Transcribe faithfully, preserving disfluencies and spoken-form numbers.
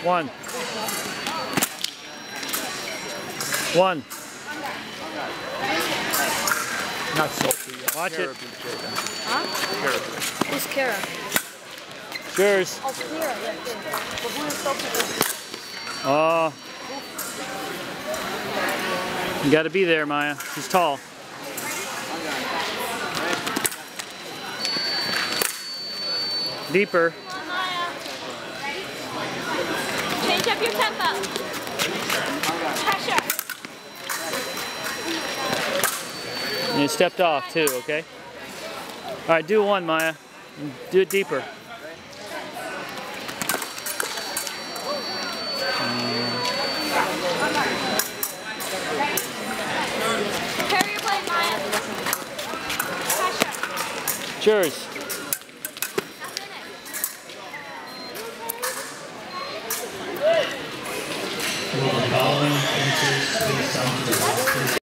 One. One. Not salty. Watch it. Huh? Who's Kara? Yours. Oh, Kara. Yeah, Kara. But who is salty? Oh. You got to be there, Maya. She's tall. Deeper. Maya. Change up your tempo. Pressure. And you stepped off too, okay? All right, do one, Maya. Do it deeper. Carry your blade, Maya. Pressure. Cheers. Will the following answers please sound to the